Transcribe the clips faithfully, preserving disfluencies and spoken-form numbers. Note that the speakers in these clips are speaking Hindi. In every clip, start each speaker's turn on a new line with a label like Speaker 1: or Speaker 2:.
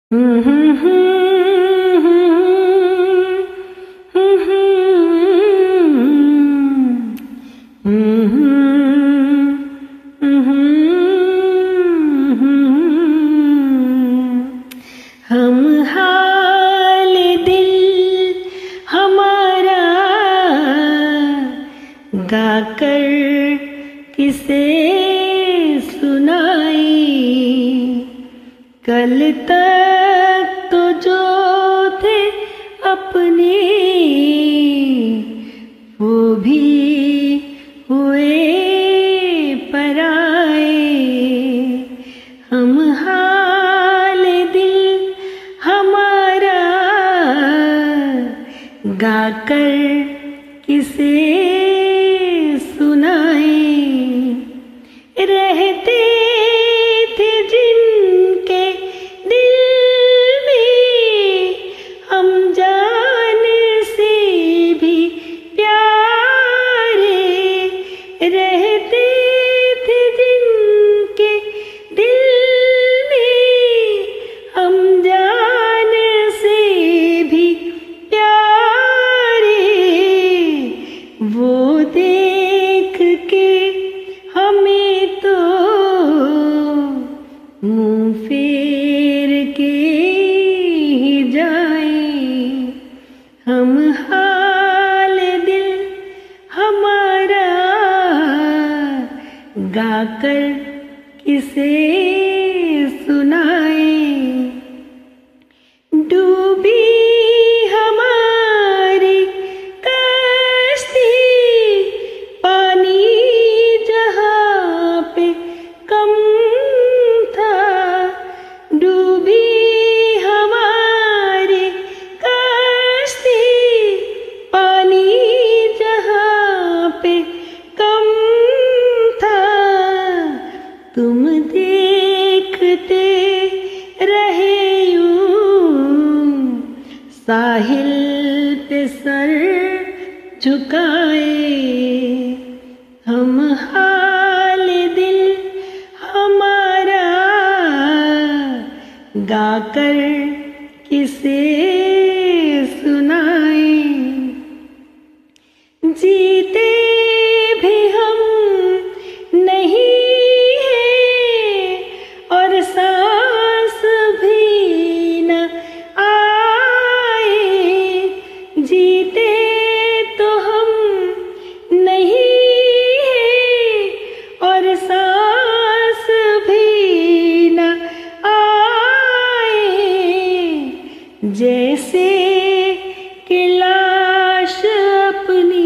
Speaker 1: हम हाल दिल हमारा गाकर किसे सुनाई। कल तक तो जो थे अपने वो भी हुए पराए। हम हाल दिल हमारा गाकर किसे सुनाए। रहते थे जिनके दिल में हम जान से भी प्यारे। रहते थे जिनके दिल में हम जान से भी प्यारे। वो देख के हमें तो मुंह फेर के ही जाए। हम हाल दिल हमारा गाकर किसे सुनाए। डूबी हमारी कश्ती पानी जहाँ पे कम था। डूबी हमारी कश्ती पानी जहाँ पे कम था। तुम देखते रहे यूं साहिल पे सर झुकाए। हम हाल दिल हमारा गाकर किसे सुनाए। जीते भी हम नहीं हैं और सांस भी न आए। जीते तो हम नहीं हैं और सांस भी न आए। जैसे कि लाश अपनी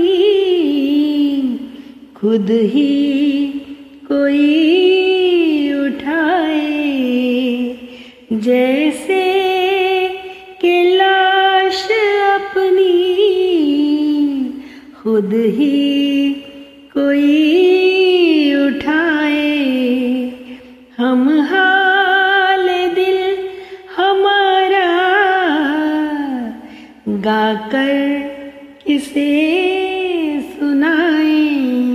Speaker 1: खुद ही कोई उठाए। जैसे कि लाश अपनी खुद ही कोई उठाए। हम हाल दिल हमारा गाकर किसे सुनाए।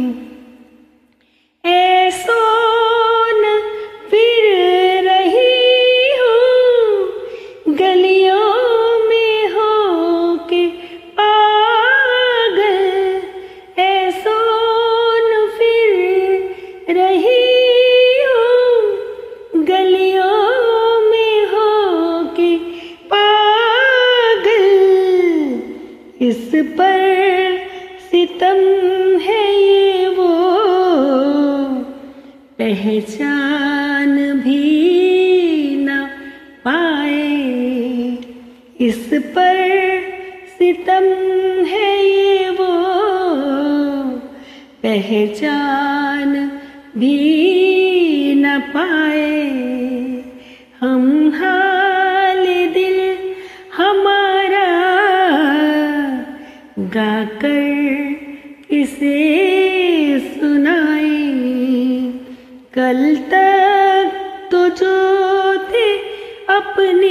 Speaker 1: ऐसो न फिर रही हूँ गलियों में हो के पागल। ऐसो न फिर रही हूँ गलियों में हो के पागल। इस पर सितम है ये वो पहचान भी न पाए। इस पर सितम है ये वो पहचान भी न पाए। हम हाल दिल हमारा गाकर किसे सुनाए। कल तक तो जो थे अपने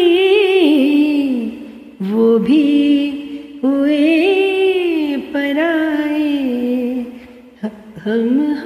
Speaker 1: वो भी हुए पराए। हम